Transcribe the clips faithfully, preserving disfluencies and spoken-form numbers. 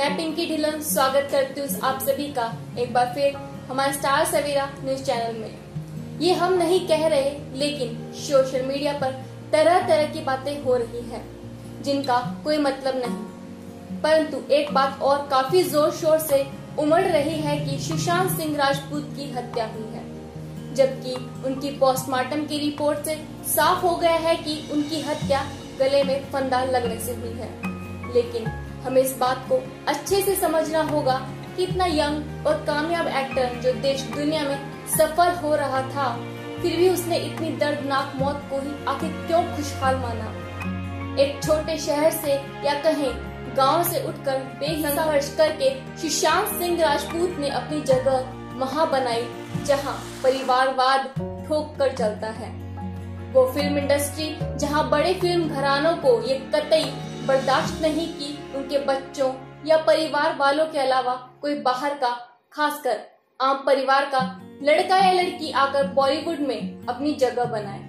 मैं पिंकी ढिल्लन स्वागत करती हूँ आप सभी का एक बार फिर हमारे स्टार सवेरा न्यूज चैनल में। ये हम नहीं कह रहे, लेकिन सोशल मीडिया पर तरह तरह की बातें हो रही हैं जिनका कोई मतलब नहीं, परंतु एक बात और काफी जोर शोर से उमड़ रही है कि सुशांत सिंह राजपूत की हत्या हुई है, जबकि उनकी पोस्टमार्टम की रिपोर्ट से साफ हो गया है कि उनकी हत्या गले में फंदा लगने से हुई है। लेकिन हमें इस बात को अच्छे से समझना होगा कि इतना यंग और कामयाब एक्टर जो देश दुनिया में सफल हो रहा था, फिर भी उसने इतनी दर्दनाक मौत को ही आखिर क्यों खुशहाल माना। एक छोटे शहर से या कहें गांव से उठकर बेसंघर्ष करके सुशांत सिंह राजपूत ने अपनी जगह वहां बनाई जहां परिवारवाद ठोक कर चलता है। वो फिल्म इंडस्ट्री जहां बड़े फिल्म घरानों को ये कतई बर्दाश्त नहीं की उनके बच्चों या परिवार वालों के अलावा कोई बाहर का, खासकर आम परिवार का लड़का या लड़की आकर बॉलीवुड में अपनी जगह बनाए।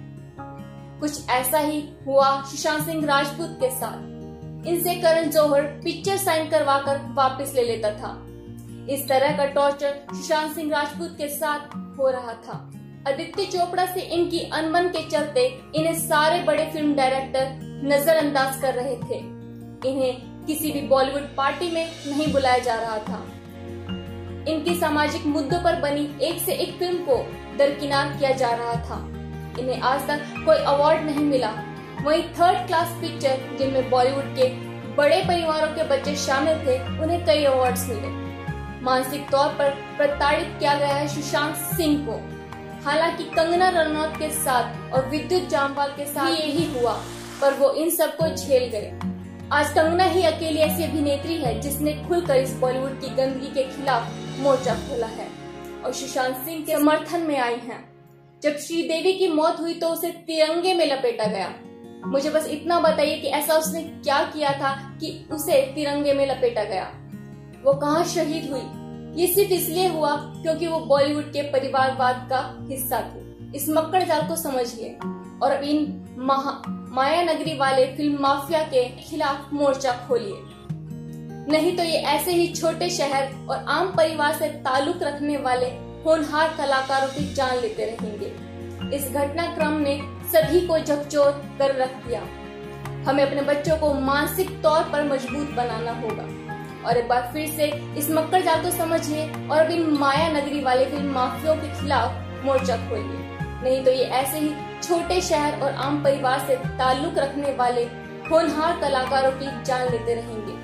कुछ ऐसा ही हुआ सुशांत सिंह राजपूत के साथ। इनसे करण जौहर पिक्चर साइन करवाकर वापस ले लेता था। इस तरह का टॉर्चर सुशांत सिंह राजपूत के साथ हो रहा था। आदित्य चोपड़ा से इनकी अनबन के चलते इन्हें सारे बड़े फिल्म डायरेक्टर नजरअंदाज कर रहे थे। इन्हें किसी भी बॉलीवुड पार्टी में नहीं बुलाया जा रहा था। इनकी सामाजिक मुद्दों पर बनी एक से एक फिल्म को दरकिनार किया जा रहा था। इन्हें आज तक कोई अवार्ड नहीं मिला। वहीं थर्ड क्लास पिक्चर जिनमें बॉलीवुड के बड़े परिवारों के बच्चे शामिल थे, उन्हें कई अवार्ड्स मिले। मानसिक तौर पर प्रताड़ित किया गया है सुशांत सिंह को। हालांकि कंगना रनौत के साथ और विद्युत जामवाल के साथ यही हुआ, पर वो इन सबको झेल गए। आज कंगना ही अकेली ऐसी अभिनेत्री है जिसने खुलकर इस बॉलीवुड की गंदगी के खिलाफ मोर्चा खोला है और सुशांत सिंह के समर्थन में आई हैं। जब श्रीदेवी की मौत हुई तो उसे तिरंगे में लपेटा गया। मुझे बस इतना बताइए कि ऐसा उसने क्या किया था कि उसे तिरंगे में लपेटा गया। वो कहाँ शहीद हुई? ये सिर्फ इसलिए हुआ क्योंकि वो बॉलीवुड के परिवारवाद का हिस्सा थी। इस मक्कड़ जाल को समझिए और अब इन माया नगरी वाले फिल्म माफिया के खिलाफ मोर्चा खोलिए, नहीं तो ये ऐसे ही छोटे शहर और आम परिवार से ताल्लुक रखने वाले होनहार कलाकारों की जान लेते रहेंगे। इस घटनाक्रम ने सभी को झकझोर कर रख दिया। हमें अपने बच्चों को मानसिक तौर पर मजबूत बनाना होगा और एक बार फिर से इस मक्कड़ जाल को समझिए और अब इन माया नगरी वाले फिल्म माफियों के खिलाफ मोर्चा खोलिए, नहीं तो ये ऐसे ही छोटे शहर और आम परिवार से ताल्लुक रखने वाले होनहार कलाकारों की जान लेते रहेंगे।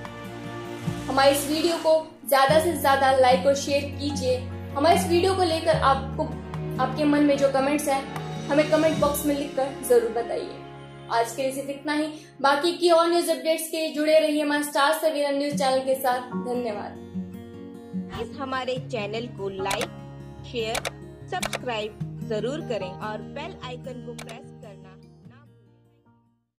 हमारे इस वीडियो को ज्यादा से ज्यादा लाइक और शेयर कीजिए। हमारे इस वीडियो को लेकर आपको आपके मन में जो कमेंट्स हैं, हमें कमेंट बॉक्स में लिखकर जरूर बताइए। आज के लिए सिर्फ इतना ही। बाकी की और न्यूज अपडेट्स के लिए जुड़े रहिए हमारे स्टार सवेरा न्यूज चैनल के साथ। धन्यवाद। इस हमारे चैनल को लाइक, शेयर, सब्सक्राइब जरूर करें और बेल आइकन को प्रेस